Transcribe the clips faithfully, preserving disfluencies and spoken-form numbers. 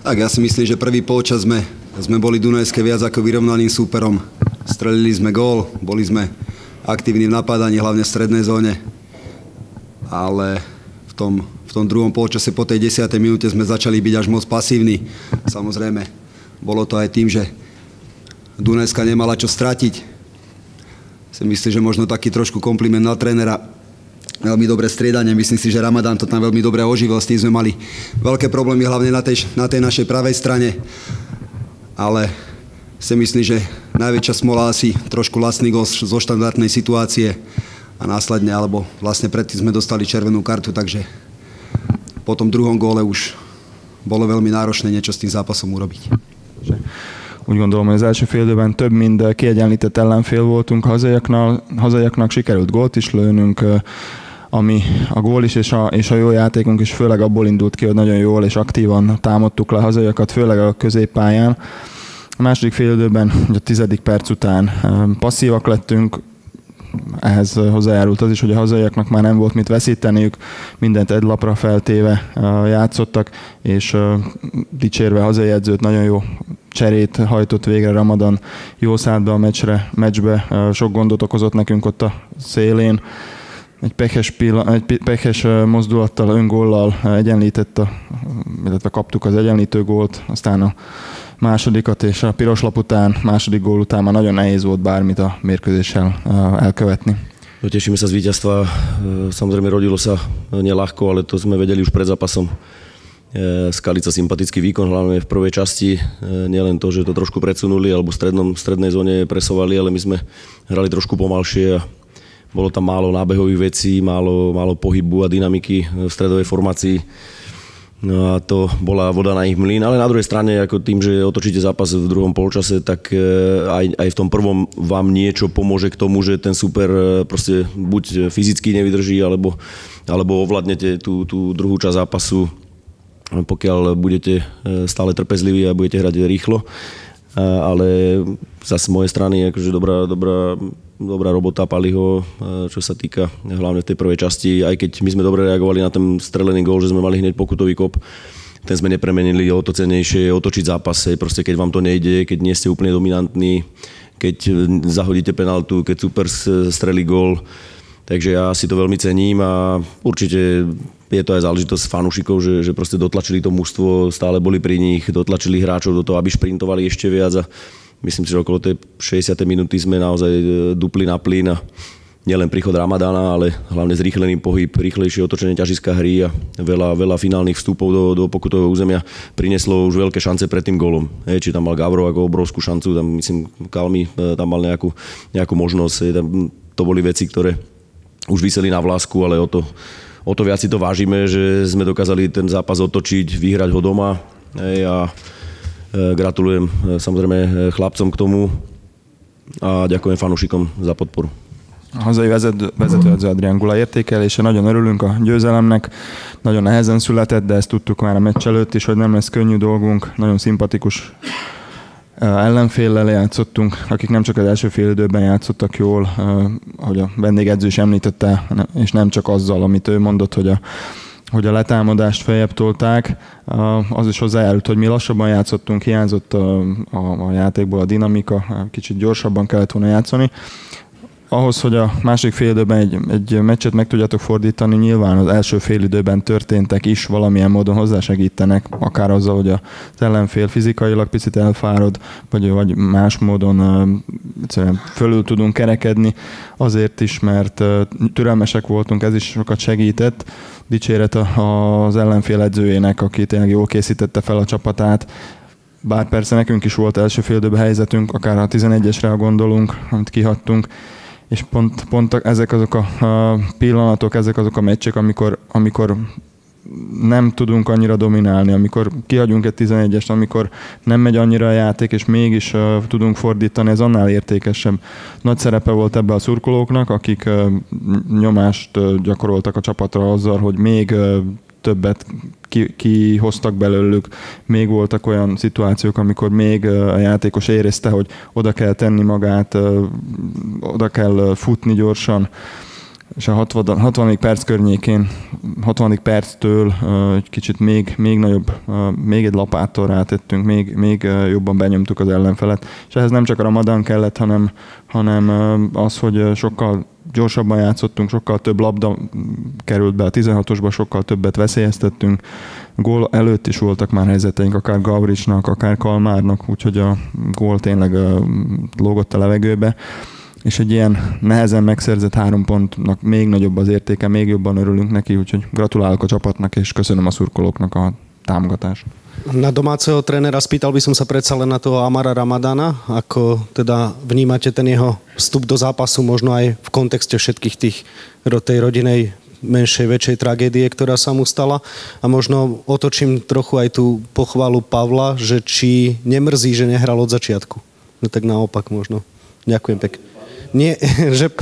Tak, ja si myslím, že prvý polčas sme, sme boli Dunajské viac ako vyrovnaným súperom. Strelili sme gól, boli sme aktívni v napádaní, hlavne v strednej zóne. Ale v tom, v tom druhom polčase po tej desiatej minúte sme začali byť až moc pasívni. Samozrejme, bolo to aj tým, že Dunajská nemala čo stratiť. Si myslím, že možno taký trošku kompliment na trénera. Veľmi dobré striedanie. Myslím si, že Ramadán to tam veľmi dobre oživil. S tým sme mali veľké problémy, hlavne na tej, na tej našej pravej strane. Ale si myslím, že najväčšia smola asi trošku lacný gól zo štandardnej situácie a následne, alebo vlastne predtým sme dostali červenú kartu, takže po tom druhom góle už bolo veľmi náročné niečo s tým zápasom urobiť. Úgy gondolom, hogy az első fél időben több mind kiegyenlített ellenfél voltunk, hazaiaknak, hazaiaknak sikerült gólt is lőnünk, ami a gól is és a, és a jó játékunk is főleg abból indult ki, hogy nagyon jól és aktívan támadtuk le a hazaiakat, főleg a középpályán. A második fél időben, a tizedik perc után passzívak lettünk, ehhez hozzájárult az is, hogy a hazaiaknak már nem volt mit veszíteniük, mindent egy lapra feltéve játszottak, és dicsérve a hazai edzőt, nagyon jó cserét hajtott végre Ramadan, jól szállt be a meccsre, meccsbe, sok gondot okozott nekünk ott a szélén. Egy pekes, pillan- egy pekes mozdulattal, öngóllal egyenlített, illetve kaptuk az egyenlítő gólt, aztán a másodikat, és a piros lap után, második gól után már nagyon nehéz volt bármit a mérkőzéssel elkövetni. No, tešíme sa z víťazstva. Samozrejme rodilo sa neľahko, ale to sme vedeli už pred zápasom. Skalica sympatický výkon, hlavne v prvej časti. Nielen to, že to trošku predsunuli alebo v strednom, strednej zóne presovali, ale my sme hrali trošku pomalšie a bolo tam málo nábehových vecí, málo, málo pohybu a dynamiky v stredovej formácii. No a to bola voda na ich mlyn, ale na druhej strane, ako tým, že otočíte zápas v druhom polčase, tak aj, aj v tom prvom vám niečo pomôže k tomu, že ten super proste buď fyzicky nevydrží, alebo, alebo ovládnete tú, tú druhú časť zápasu, pokiaľ budete stále trpezliví a budete hrať rýchlo. Ale zase z mojej strany akože dobrá, dobrá, dobrá robota Paliho, čo sa týka hlavne v tej prvej časti, aj keď my sme dobre reagovali na ten strelený gól, že sme mali hneď pokutový kop, ten sme nepremenili, o to cenejšie otočiť zápas, proste keď vám to nejde, keď nie ste úplne dominantní, keď zahodíte penaltu, keď super strelí gól, takže ja si to veľmi cením a určite je to aj záležitosť fanúšikov, že, že proste dotlačili to mužstvo, stále boli pri nich, dotlačili hráčov do toho, aby šprintovali ešte viac a myslím si, že okolo tej šesťdesiatej minúty sme naozaj dupli na plyn a nielen príchod Ramadána, ale hlavne zrýchlený pohyb, rýchlejšie otočenie ťažiska hry a veľa, veľa finálnych vstupov do, do pokutového územia prinieslo už veľké šance pred tým gólom. Hej, či tam mal Gavro ako obrovskú šancu, tam myslím Kalmi tam mal nejakú, nejakú možnosť, hej, tam, to boli veci, ktoré už viseli na vlásku, ale o to O to viac si to vážime, že sme dokázali ten zápas otočiť, vyhrať ho doma. Hej, a gratulujem samozrejme chlapcom k tomu a ďakujem fanúšikom za podporu. A hazai vezető, vezetőedző Adrián Gula értékelése, nagyon örülünk a győzelemnek, nagyon nehezen született, de ezt tudtuk már a meccs előtt is, hogy nem lesz könnyű dolgunk, nagyon szimpatikus ellenféllel játszottunk, akik nem csak az első fél időben játszottak jól, ahogy a vendégedző is említette, és nem csak azzal, amit ő mondott, hogy a, hogy a letámadást feljebb tolták. Az is hozzájárult, hogy mi lassabban játszottunk, hiányzott a, a, a játékból a dinamika, kicsit gyorsabban kellett volna játszani. Ahhoz, hogy a másik fél időben egy, egy meccset meg tudjatok fordítani, nyilván az első fél időben történtek is valamilyen módon hozzásegítenek, akár azzal, hogy az ellenfél fizikailag picit elfárad, vagy, vagy más módon uh, fölül tudunk kerekedni. Azért is, mert uh, türelmesek voltunk, ez is sokat segített. Dicséret az ellenfél edzőjének, aki tényleg jól készítette fel a csapatát. Bár persze nekünk is volt első fél időben helyzetünk, akár a tizenegyesre gondolunk, amit kihattunk. És pont, pont ezek azok a pillanatok, ezek azok a meccsek, amikor, amikor nem tudunk annyira dominálni, amikor kihagyunk egy tizenegyest, amikor nem megy annyira a játék, és mégis uh, tudunk fordítani, ez annál értékesebb. Nagy szerepe volt ebbe a szurkolóknak, akik uh, nyomást uh, gyakoroltak a csapatra azzal, hogy még uh, többet kihoztak ki belőlük. Még voltak olyan szituációk, amikor még a játékos érezte, hogy oda kell tenni magát, oda kell futni gyorsan. és a hatvadik perc környékén, hatvadik perctől egy kicsit még, még nagyobb, még egy lapáttal rátettünk, még, még jobban benyomtuk az ellenfelet. És ehhez nem csak a Ramadan kellett, hanem, hanem az, hogy sokkal gyorsabban játszottunk, sokkal több labda került be a tizenhatosba, sokkal többet veszélyeztettünk. Gól előtt is voltak már helyzeteink, akár Gavricsnak, akár Kalmárnak, úgyhogy a gól tényleg lógott a levegőbe. És egy ilyen nehezen megszerzett három pontnak még nagyobb az értéke, még jobban örülünk neki, úgyhogy gratulálok a csapatnak, és köszönöm a szurkolóknak a támogatást. Na domáceho trénera spýtal by som sa predsa len na toho Amara Ramadana, ako teda vnímate ten jeho vstup do zápasu, možno aj v kontexte všetkých tých tej rodinej menšej, väčšej tragédie, ktorá sa mu stala. A možno otočím trochu aj tú pochvalu Pavla, že či nemrzí, že nehral od začiatku. No tak naopak možno. Ďakujem pekne. Nie, že...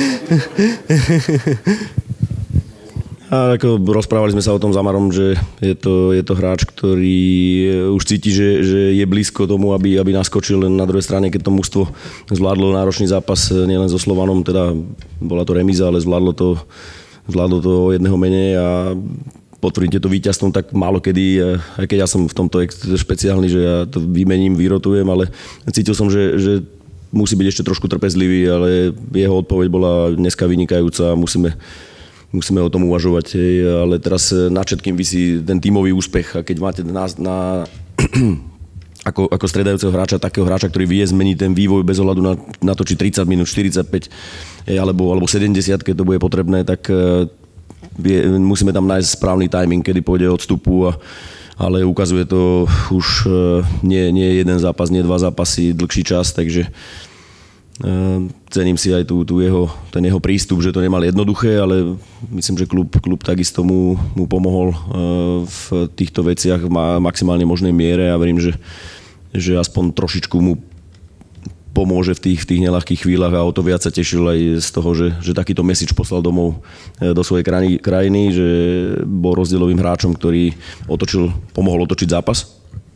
A ako rozprávali sme sa o tom s Amarom, že je to, je to hráč, ktorý už cíti, že, že je blízko tomu, aby, aby naskočil. Len na druhej strane, keď to mužstvo zvládlo náročný zápas nielen so Slovanom, teda bola to remíza, ale zvládlo to, zvládlo to o jedného menej a potvrdíte to víťazstvom tak málo kedy, aj keď ja som v tomto špeciálny, že ja to vymením, vyrotujem, ale cítil som, že, že musí byť ešte trošku trpezlivý, ale jeho odpoveď bola dneska vynikajúca a musíme, musíme o tom uvažovať. Ale teraz na všetkým visí ten tímový úspech a keď máte na, na, ako, ako stredajúceho hráča, takého hráča, ktorý vie zmeniť ten vývoj bez ohľadu na, na to, či tridsať minút, štyridsaťpäť alebo, alebo sedemdesiat, keď to bude potrebné, tak vie, musíme tam nájsť správny timing, kedy pôjde odstupu a ale ukazuje to už nie, nie jeden zápas, nie dva zápasy, dlhší čas, takže cením si aj tú, tú jeho, ten jeho prístup, že to nemal jednoduché, ale myslím, že klub, klub takisto mu, mu pomohol v týchto veciach v maximálne možnej miere a verím, že, že aspoň trošičku mu pomôže v tých, v tých neľahkých chvíľach a o to viac sa tešil aj z toho, že, že takýto message poslal domov do svojej krajiny, že bol rozdielovým hráčom, ktorý otočil, pomohol otočiť zápas.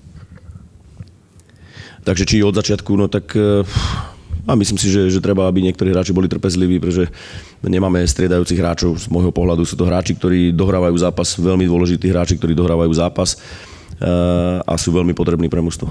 Takže či od začiatku, no tak a myslím si, že, že treba, aby niektorí hráči boli trpezliví, pretože nemáme striedajúcich hráčov. Z môjho pohľadu sú to hráči, ktorí dohrávajú zápas, veľmi dôležití hráči, ktorí dohrávajú zápas a sú veľmi potrební pre mužstvo.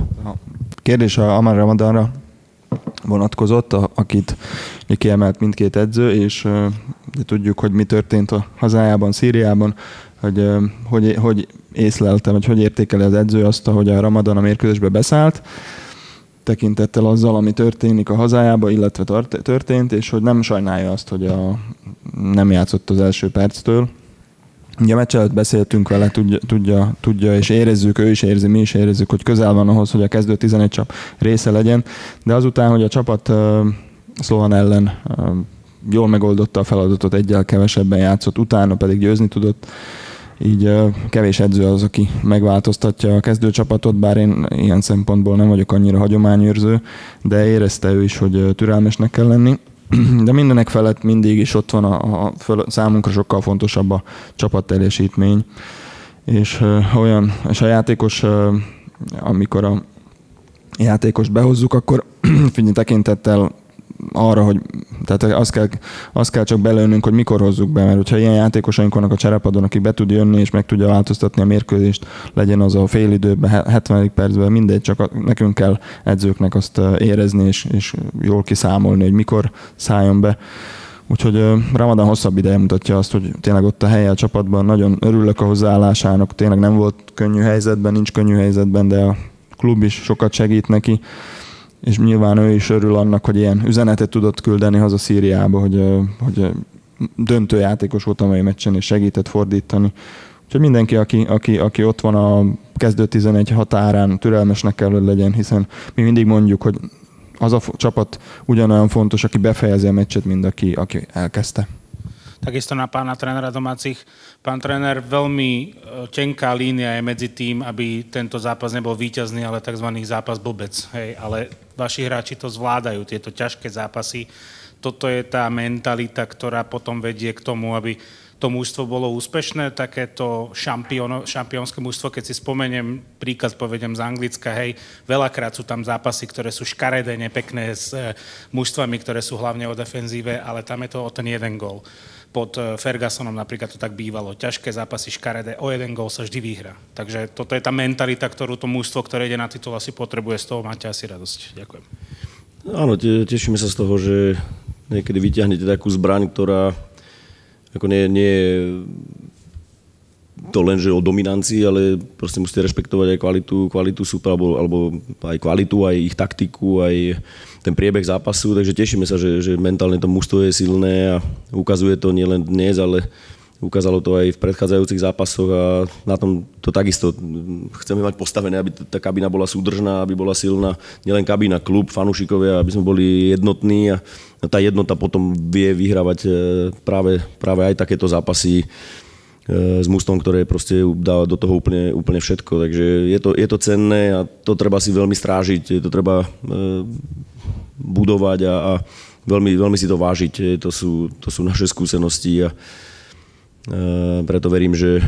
Kérdés a Amar Ramadanra vonatkozott, akit kiemelt mindkét edző, és de tudjuk, hogy mi történt a hazájában, Szíriában, hogy, hogy, hogy észleltem, hogy hogy értékeli az edző azt, hogy a Ramadan a mérkőzésbe beszállt, tekintettel azzal, ami történik a hazájában, illetve történt, és hogy nem sajnálja azt, hogy a, nem játszott az első perctől. Ugye a meccs előtt beszéltünk vele, tudja, tudja, tudja, és érezzük, ő is érzi, mi is érezzük, hogy közel van ahhoz, hogy a kezdő tizenegy csap része legyen, de azután, hogy a csapat uh, Slovan ellen uh, jól megoldotta a feladatot, egyel kevesebben játszott, utána pedig győzni tudott, így uh, kevés edző az, aki megváltoztatja a kezdőcsapatot, bár én ilyen szempontból nem vagyok annyira hagyományőrző, de érezte ő is, hogy uh, türelmesnek kell lenni. De mindenek felett mindig is ott van a, a föl, számunkra sokkal fontosabb a csapatteljesítmény. És uh, olyan, és a játékos, uh, amikor a játékost behozzuk, akkor figyelj tekintettel arra, hogy tehát azt kell, azt kell csak belőnünk, hogy mikor hozzuk be, mert hogyha ilyen játékosaink vannak a cserepadon, aki be tud jönni és meg tudja változtatni a mérkőzést, legyen az a fél időben, hetvenedik percben, mindegy, csak a, nekünk kell edzőknek azt érezni és, és jól kiszámolni, hogy mikor szálljon be. Úgyhogy Ramadan hosszabb ideje mutatja azt, hogy tényleg ott a helye a csapatban, nagyon örülök a hozzáállásának, tényleg nem volt könnyű helyzetben, nincs könnyű helyzetben, de a klub is sokat segít neki. És nyilván ő is örül annak, hogy ilyen üzenetet tudott küldeni haza Szíriába, hogy, hogy döntő játékos volt a mai meccsen, és segített fordítani. Úgyhogy mindenki, aki, aki, aki ott van a kezdő tizenegy határán, türelmesnek kell, hogy legyen, hiszen mi mindig mondjuk, hogy az a csapat ugyanolyan fontos, aki befejezi a meccset, mint aki, aki elkezdte. Takisto na pána trénera domácich. Pán tréner, veľmi tenká línia je medzi tým, aby tento zápas nebol víťazný, ale tzv. Zápas blbec. Hej, ale vaši hráči to zvládajú, tieto ťažké zápasy. Toto je tá mentalita, ktorá potom vedie k tomu, aby to mužstvo bolo úspešné, takéto šampiónske mužstvo, keď si spomeniem, príklad povedem z Anglicka, hej, veľakrát sú tam zápasy, ktoré sú škaredé, nepekné s mužstvami, ktoré sú hlavne o defenzíve, ale tam je to o ten jeden gól. pod Fergusonom napríklad to tak bývalo. Ťažké zápasy, škaredé, o jeden gól sa vždy vyhrá. Takže toto je tá mentalita, ktorú to mužstvo, ktoré ide na titul, asi potrebuje. Z toho máte asi radosť. Ďakujem. Áno, te, tešíme sa z toho, že niekedy vyťahnete takú zbraň, ktorá ako nie, nie je to len, že o dominancii, ale proste musíte rešpektovať aj kvalitu, kvalitu súpera, alebo, alebo aj kvalitu, aj ich taktiku, aj ten priebeh zápasu, takže tešíme sa, že, že mentálne to mužstvo je silné a ukazuje to nielen dnes, ale ukázalo to aj v predchádzajúcich zápasoch a na tom to takisto chceme mať postavené, aby tá kabína bola súdržná, aby bola silná, nielen kabína, klub, fanúšikovia, aby sme boli jednotní a tá jednota potom vie vyhrávať práve, práve aj takéto zápasy s mužstvom, ktoré proste dá do toho úplne, úplne všetko, takže je to, je to cenné a to treba si veľmi strážiť, to treba budovať a, a veľmi, veľmi si to vážiť. To sú, to sú naše skúsenosti a e, preto verím, že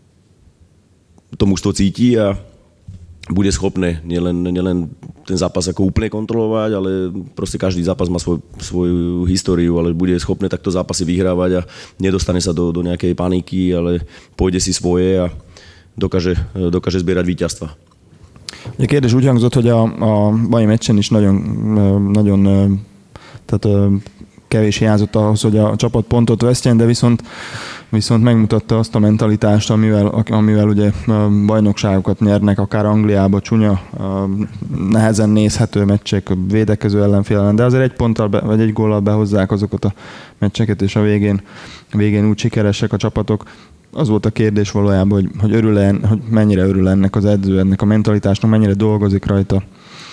to mužstvo cíti a bude schopné nielen, nielen ten zápas ako úplne kontrolovať, ale proste každý zápas má svoj, svoju históriu, ale bude schopné takto zápasy vyhrávať a nedostane sa do, do nejakej paniky, ale pôjde si svoje a dokáže, dokáže zbierať víťazstva. Egy kérdés úgy hangzott, hogy a, a mai meccsen is nagyon, nagyon tehát kevés hiányzott ahhoz, hogy a csapat pontot vesztjen, de viszont, viszont megmutatta azt a mentalitást, amivel, amivel ugye bajnokságokat nyernek, akár Angliába csúnya, nehezen nézhető meccsek, védekező ellenfél ellen, de azért egy ponttal be, vagy egy góllal behozzák azokat a meccseket, és a végén, végén úgy sikeresek a csapatok. Az volt a kérdés valójában, hogy, hogy, örül-e, hogy mennyire örül ennek az edző, ennek a mentalitásnak, mennyire dolgozik rajta.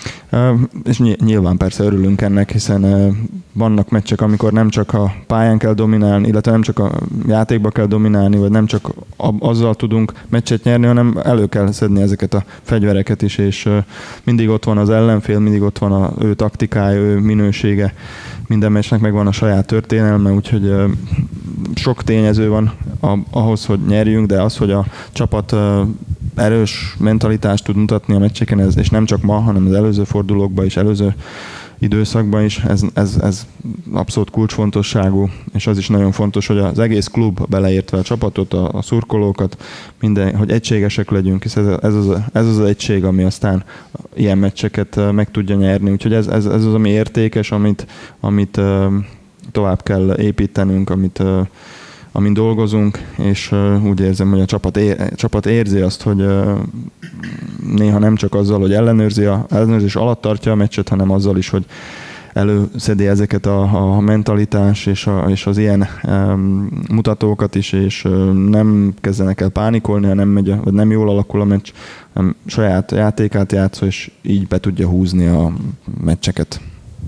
És nyilván persze örülünk ennek, hiszen vannak meccsek, amikor nem csak a pályán kell dominálni, illetve nem csak a játékba kell dominálni, vagy nem csak azzal tudunk meccset nyerni, hanem elő kell szedni ezeket a fegyvereket is, és mindig ott van az ellenfél, mindig ott van a ő taktikája, ő minősége, minden meccsnek megvan a saját történelme, úgyhogy sok tényező van ahhoz, hogy nyerjünk, de az, hogy a csapat erős mentalitást tud mutatni a meccseken, ez, és nem csak ma, hanem az előző fordulókban is, előző időszakban is, ez, ez, ez abszolút kulcsfontosságú, és az is nagyon fontos, hogy az egész klub, beleértve a csapatot, a, a szurkolókat, minden, hogy egységesek legyünk, hisz ez, ez, az, ez az az egység, ami aztán ilyen meccseket meg tudja nyerni, úgyhogy ez, ez, ez az, ami értékes, amit, amit tovább kell építenünk, amit amin dolgozunk, és uh, úgy érzem, hogy a csapat, ér, csapat érzi azt, hogy uh, néha nem csak azzal, hogy ellenőrzi a, ellenőrzés alatt tartja a meccset, hanem azzal is, hogy előszedi ezeket a, a mentalitás és, a, és az ilyen um, mutatókat is, és uh, nem kezdenek el pánikolni, ha nem, megy, vagy nem jól alakul a meccs, hanem saját játékát játszol, és így be tudja húzni a meccseket.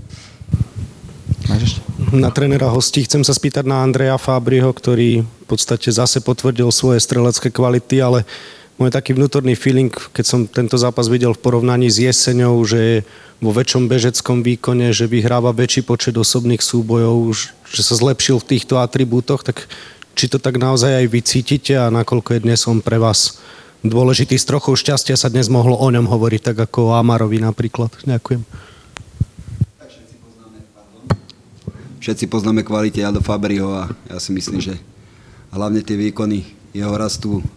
Na trénera hostí chcem sa spýtať na Andreja Fabriho, ktorý v podstate zase potvrdil svoje strelecké kvality, ale môj taký vnútorný feeling, keď som tento zápas videl v porovnaní s jeseňou, že je vo väčšom bežeckom výkone, že vyhráva väčší počet osobných súbojov, že sa zlepšil v týchto atribútoch, tak či to tak naozaj aj vy cítite a nakoľko je dnes on pre vás dôležitý, s trochou šťastia sa dnes mohlo o ňom hovoriť, tak ako o Amarovi napríklad. Ďakujem. Všetci poznáme kvality Aldo Fabriho a ja si myslím, že hlavne tie výkony jeho rastú e,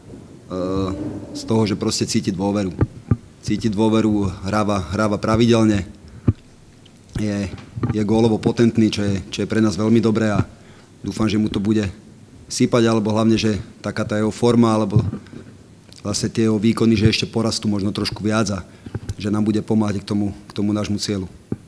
z toho, že proste cíti dôveru. Cíti dôveru, hráva, hráva pravidelne, je, je gólovo potentný, čo je, čo je pre nás veľmi dobré a dúfam, že mu to bude sypať, alebo hlavne, že taká tá jeho forma, alebo vlastne tie jeho výkony, že ešte porastú možno trošku viac a že nám bude pomáhať k tomu, k tomu nášmu cieľu.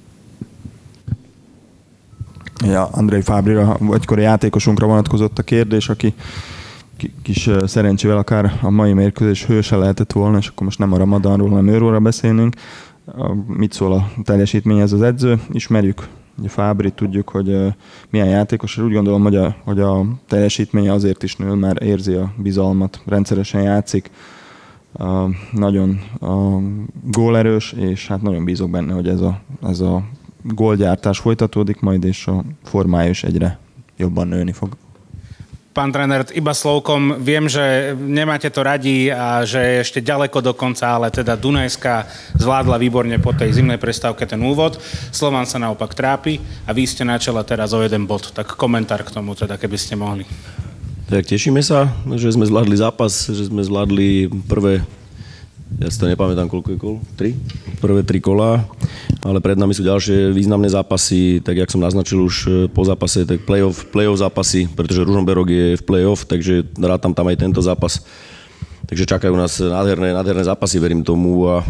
Ja, Andrej Fábrira, egykori játékosunkra vonatkozott a kérdés, aki kis szerencsével akár a mai mérkőzés hőse lehetett volna, és akkor most nem a Ramadanról, hanem őróra beszélnünk. Mit szól a teljesítményhez az edző? Ismerjük ugye Fábrit, tudjuk, hogy milyen játékos, és úgy gondolom, hogy a, hogy a teljesítménye azért is nő, mert érzi a bizalmat, rendszeresen játszik, nagyon gólerős, és hát nagyon bízok benne, hogy ez a, ez a gólgyártás folytatódik majd, és a formája is egyre jobban nőni fog. Pán tréner, iba slovkom, viem, že nemáte to radi a že je ešte ďaleko do konca, ale teda Dunajská zvládla výborne po tej zimnej prestávke ten úvod. Slovan sa naopak trápi a vy ste na čele teraz o jeden bod. Tak komentár k tomu teda, keby ste mohli. Tak tešíme sa, že sme zvládli zápas, že sme zvládli prvé, ja si to nepamätám, koľko je kol? Tri? Prvé tri kolá, ale pred nami sú ďalšie významné zápasy, tak jak som naznačil už po zápase, tak play-off, play-off zápasy, pretože Ružomberok je v play-off, takže rátam tam aj tento zápas. Takže čakajú nás nádherné, nádherné zápasy, verím tomu a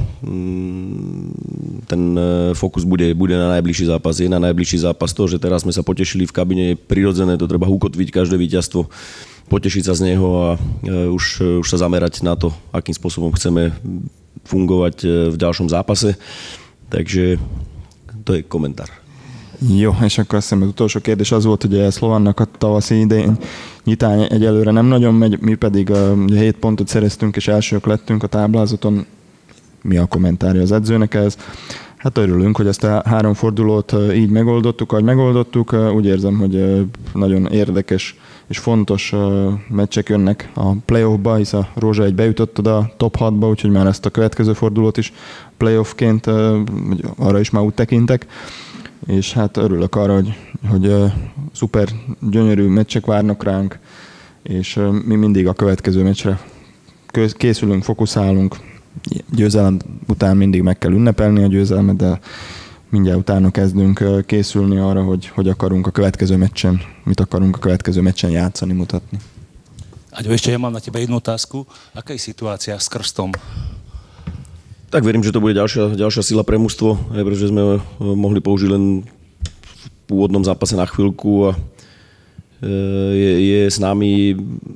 mm, ten fokus bude, bude na najbližší zápas. Je na najbližší zápas to, že teraz sme sa potešili v kabine, je prirodzené, to treba ukotviť každé víťazstvo, potešiť sa z neho a už, už sa zamerať na to, akým spôsobom chceme fungovať v ďalšom zápase. Takže to je komentár. Jó, és akkor azt hiszem az utolsó kérdés az volt, hogy a Szlovannak a tavaszi idején nyitány egyelőre nem nagyon megy, mi pedig ugye hét pontot szereztünk és elsők lettünk a táblázaton. Mi a kommentárja az edzőnek ez? Hát örülünk, hogy ezt a három fordulót így megoldottuk, ahogy megoldottuk. Úgy érzem, hogy nagyon érdekes és fontos meccsek jönnek a playoffba, hisz a Rózsa egy bejutott oda a top hatba, úgyhogy már ezt a következő fordulót is playoffként arra is már úgy tekintek. És hát örülök arra, hogy, hogy uh, szuper gyönyörű meccsek várnak ránk, és uh, mi mindig a következő meccsre készülünk, fokuszálunk. Győzelem után mindig meg kell ünnepelni a győzelmet, de mindjárt utána kezdünk uh, készülni arra, hogy, hogy akarunk a következő meccsen, mit akarunk a következő meccsen játszani, mutatni. Aďo, ešte ja mám na teba jednu otázku. Aká je situácia s krstom? Tak verím, že to bude ďalšia, ďalšia sila pre mužstvo, aj pretože sme mohli použiť len v úvodnom zápase na chvíľku a je, je s nami,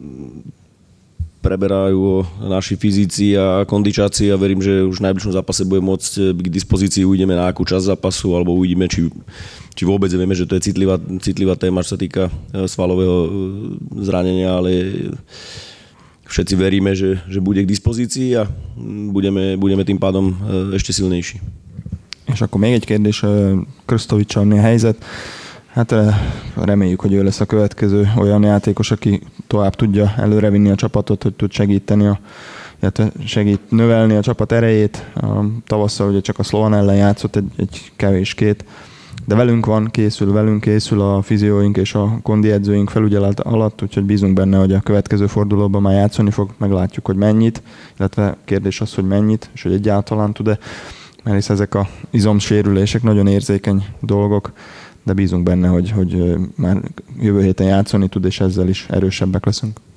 preberajú naši fyzici a kondičáci a verím, že už v najbližšom zápase bude môcť byť k dispozícii, uvidíme na akú časť zápasu alebo uvidíme, či, či vôbec vieme, že to je citlivá, citlivá téma, čo sa týka svalového zranenia, ale všetci veríme, že, že bude k dispozícii a budeme, budeme tým pádom ešte silnejší. És akkor még egy kérdés, Krstovics-sal mi a helyzet? Hát reméljük, hogy ő lesz a következő olyan játékos, aki tovább tudja előrevinni a csapatot, hogy tud segíteni, a, illetve segít növelni a csapat erejét. A tavasszal ugye csak a Slovan ellen játszott egy, egy kevés-két, de velünk van, készül, velünk készül a fizióink és a kondi edzőink felügyelet alatt, úgyhogy bízunk benne, hogy a következő fordulóban már játszani fog, meglátjuk, hogy mennyit, illetve kérdés az, hogy mennyit, és hogy egyáltalán tud-e, mert hisz ezek a izomsérülések nagyon érzékeny dolgok, de bízunk benne, hogy, hogy már jövő héten játszani tud, és ezzel is erősebbek leszünk.